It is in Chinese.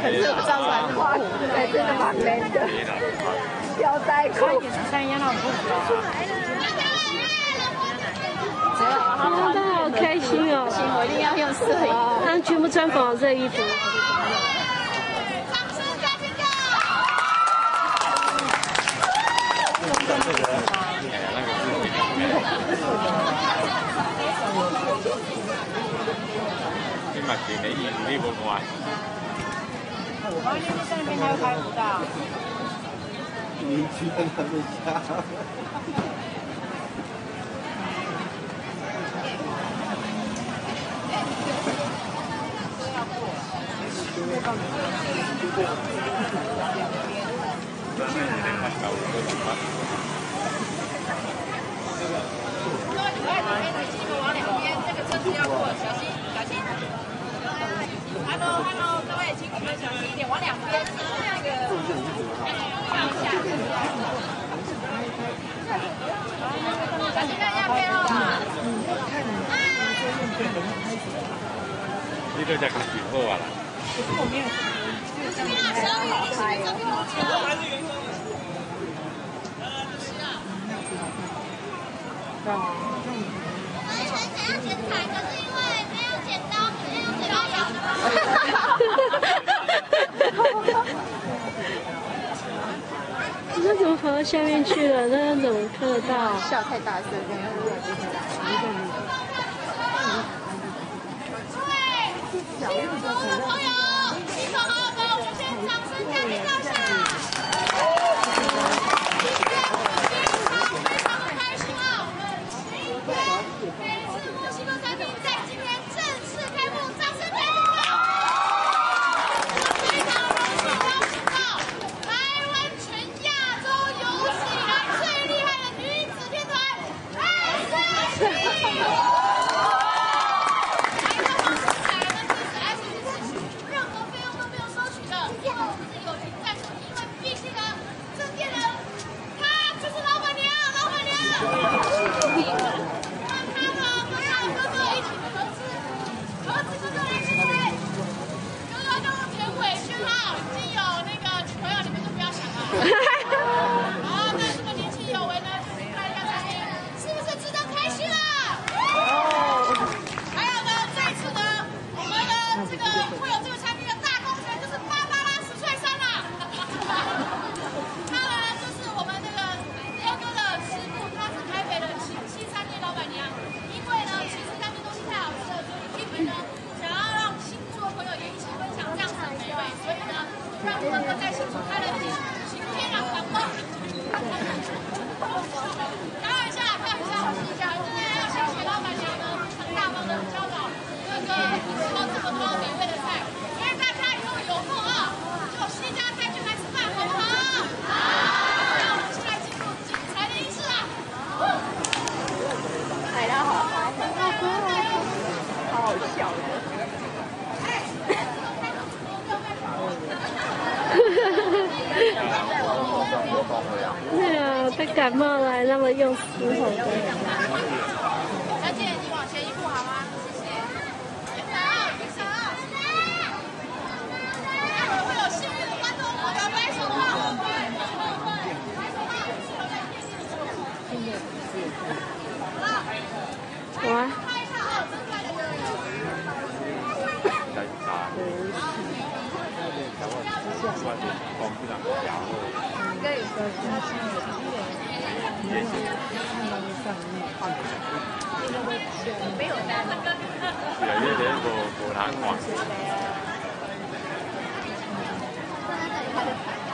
可是我上班花还真的蛮 man 的，吊带裤。 他好开心哦！ 我一定要用摄影。 他们全部穿粉红色衣服。 啲物件你驗呢會唔會？ 我那边在那边他又拍不到。 你去跟他们家。 往两边，这个车子要过，小心，小心。Hello， 各位，请你们小心一点，往两边那个向下。小心看一下背后啊！ 呢度就咁全部啊啦。 我没有， 完成想要剪彩，可是因为没有剪刀，只能用嘴巴咬。 那怎么跑到下面去了？那怎么看得到？ 笑太大声，这样子幸福的朋友，系统好的，我们先掌声加点照下。非常的开心啊！我们每次墨西哥三比赛今天正式开幕，掌声加油！非常荣幸邀请到台湾全亚洲有史以来最厉害的女子天团 S.H.E。 任何费用都不用收取的，自由行赞助，因为毕竟呢，这店人她就是老板娘，老板娘。跟他哥哥一起合资，哥哥来谢谢。哥哥都很委屈哈，已经有那个女朋友，你们就不要想了。好，那这个年轻有为呢，看一下产品，是不是值得开心啊？还有呢，这一次呢，我们的这个会有这个产品的大功臣就是芭芭拉史翠珊啦。他呢就是我们那个哥哥的师傅，他是台北的西餐厅老板娘。因为呢，其实那边东西太好吃了，所以今天呢，想要让新竹的朋友也一起分享这样子的美味，所以呢，让哥哥在新竹开了一间晴天朗房吗？开玩笑，我试一下，真的要谢谢老板娘呢，很大方的教导哥哥吃到这么多美味的菜，所以大家以后有空啊，就西家菜就来吃饭，好不好？好。那我们现在进入精彩的仪式啊！ 海浪好嗨，好好笑。 对啊，他感冒了还那么用嘶吼的。 小姐，你往前一步好吗？谢谢。举手。待会会有幸运的观众获得白手套。 哇！ 拍一下啊，真快的。 没有单。 有啲嘢個攤逛。